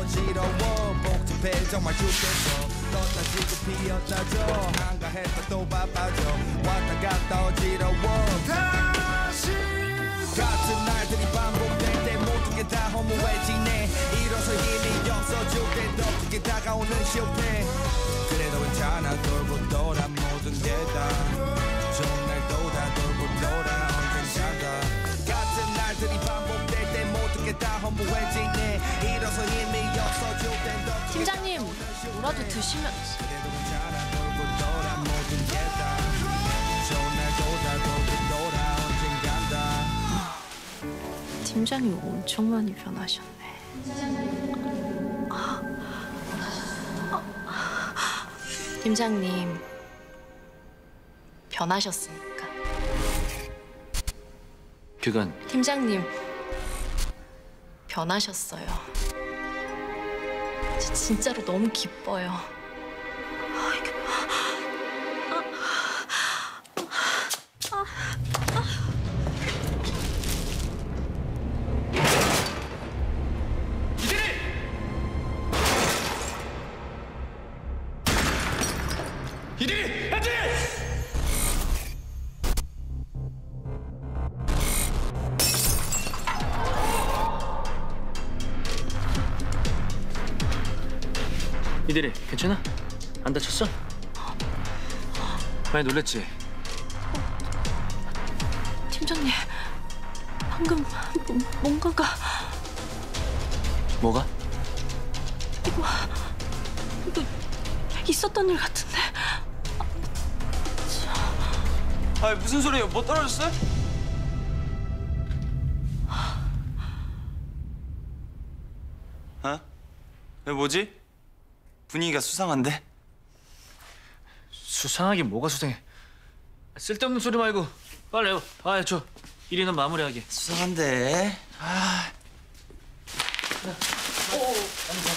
어지러워 복잡해 정말 죽겠어 떴다 지고 피었다죠 한가했다 또 바빠져 왔다 갔다 어지러워 다시 같은 날들이 반복될 때 모든 게 다 허무해지네 일어서 힘이 없어질 때 더 크게 다가오는 실패 그래도 괜찮아 돌고 돌아 모든 게다 좋은 날도 다 돌고 돌아 언젠가다 같은 날들이 반복될 때 모든 게 다 허무해지네 일어서 힘이 없어질 때 더 크게 팀장님, 뭐라도 드시면. 그래도 괜찮아 돌고 돌아 모든 게다 좋은 날도 다 돌고 돌아 언젠가다 팀장님 엄청 많이 변하셨네. 팀장님 변하셨으니까. 그건 팀장님 변하셨어요. 진짜로 너무 기뻐요. 이들이! 애들이! 이들이 괜찮아? 안 다쳤어? 많이 놀랬지? 팀장님 방금 뭔가가 뭐가? 이거 있었던 일 같은데. 아 무슨 소리예요? 뭐 떨어졌어요? 어? 왜 뭐지? 분위기가 수상한데? 수상하긴 뭐가 수상해. 쓸데없는 소리 말고 빨리 해요. 저 일이는 마무리하게. 수상한데. 아.